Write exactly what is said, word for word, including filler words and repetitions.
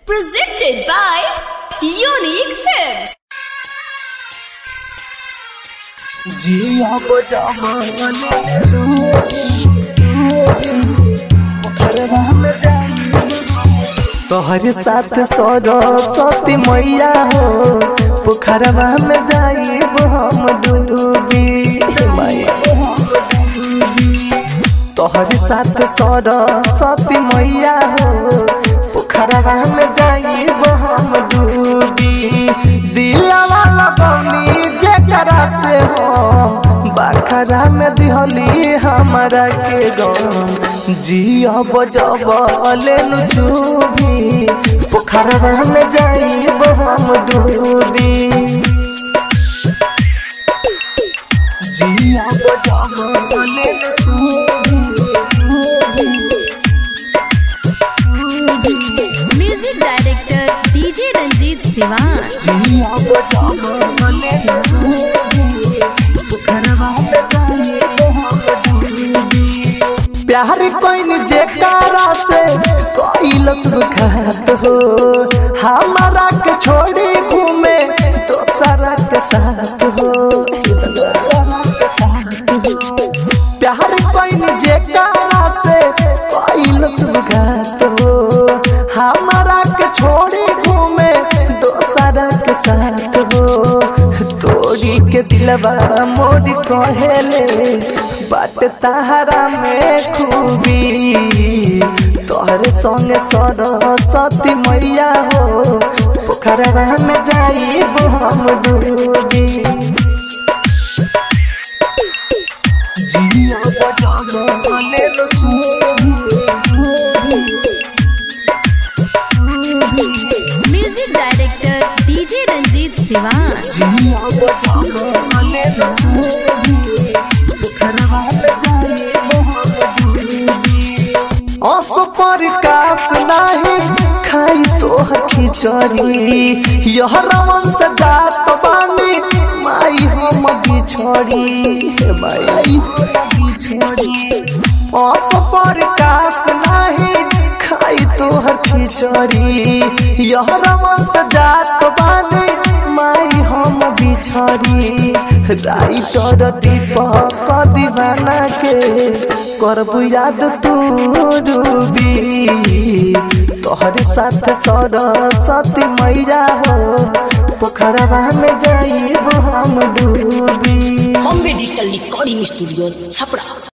Presented by Unique Films. जिया बजाने तोहरे साथ सरस्वती मैया हो पोखरवा में जाइब हम डूबी तोहरे साथ सरस्वती मैया हो पोखरवा में जाइब हम डूबी दिलवा लगौनी जेकरा से हम बाखरा में दिहली हमारा के गम जिया बजब लेनु चुभी पोखरवा में जाइब हम डूबी जिया बजब लेनु चुभी music director DJ Ranjeet Siwan. जिया बजब लेनु चुभी पोखरवा में जाइब हम डूबी प्यार कोई जेकारा से कोइलस घात हो हमारा के छोड़ी घूमे दोसरा के साथ हो प्यार कोई जेकारा से कोइलस घात हो हमारा के छोड़ी घूमे दोसरा के साथ हो तोड़ी के दिलवा मोरी कहेले बात ताहरा में खूबी तोहरे संगे सरस्वती मैया हो पोखरवा में जाइब हम डूबी जिया बजब लेनु चुभी music director DJ Ranjeet Siwan. जिया बजब लेनु चुभी पोखरवा में जाइब हम डूबी आंसू पर कास नहीं खाई तो खिचड़ी यह रमन से जात बानी माई हम बिछड़ी माई बिछड़ी आंसू पर कास नहीं खाई तो खिचड़ी यह रमन से जात बानी माई हम बिछड़ी राइटर दीपक दीवाना के करबू याद तू डूबी तोहरे साथ सरस्वती मैया हो पोखरवा में जाइब हम डूबी। Bombay digital recording studio Chhapra.